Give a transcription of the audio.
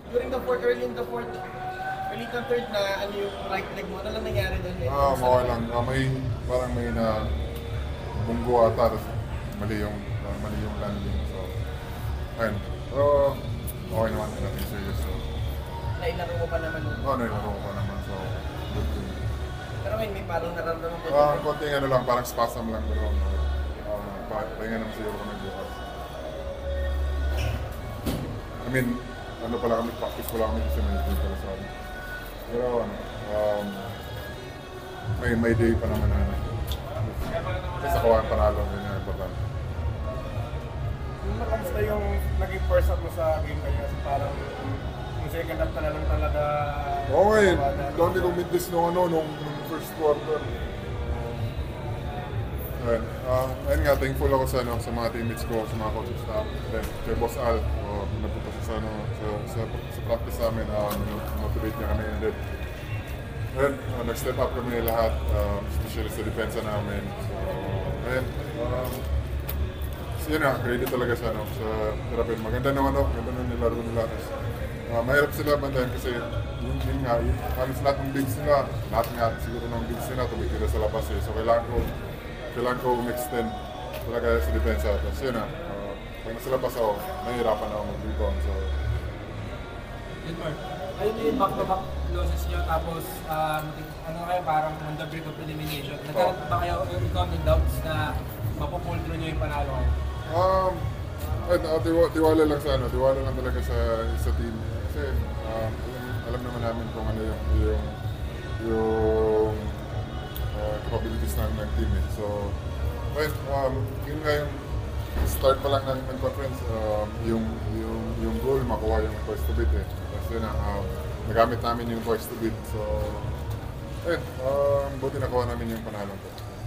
During the fourth, early to third na ano yung right leg mo, ano lang nangyari doon? Okay lang. Parang may na bunggo ata, tapos mali yung landing. So, ayun. Pero, okay naman, nothing serious. So, Nailaro mo pa naman. nailaro ko pa naman. So, good thing. Pero may parang nararamdaman ko. Konting ano lang, parang spasm lang. Pero, pahinga naman siguro kami bukas. I mean, ano pala kami, practice pala kami kasi may day pala sa amin. Pero may day pa naman na kasi sa kawan panalo, yun yung important. Kamusta yung naging first up mo sa game kanya? Parang yung second half ka na lang talaga. Okay, don't need to meet this nung first quarter. Ayun nga, thankful ako sa mga teammates ko, sa mga coaches staff, then kay Boss Al, nagpunta siya sa practice namin, motivate niya kami, and then nag-step up kami lahat, especially sa depensa namin. So, ayun, yun na, credit talaga sa therapy. Maganda naman ganda nung nilaro nila. Mahirap sila bantayan kasi yun nga, halos lahat ng bigs nila, lahat nga siguro ng bigs nila tumitira sa labas eh. So kailangan ko extend talaga sa depensa. Tapos yun na, pag nasa labas ako, nahihirapan ako mag-rebound. So, Edmar, ayun yung back-to-back losses nyo tapos ano kayo parang on the brink of elimination. Nagkaroon ba kayo ikaw ng doubts na mapupull through nyo yung panalo kayo? Tiwala lang tiwala lang talaga sa team. Kasi alam naman namin kung ano yung capabilities ng team eh. So, yun nga yung start pa lang ng conference, yung goal, makuha yung first to beat eh. Tapos yun nagamit namin yung first to beat. So, buti nakuha namin yung panalo ko.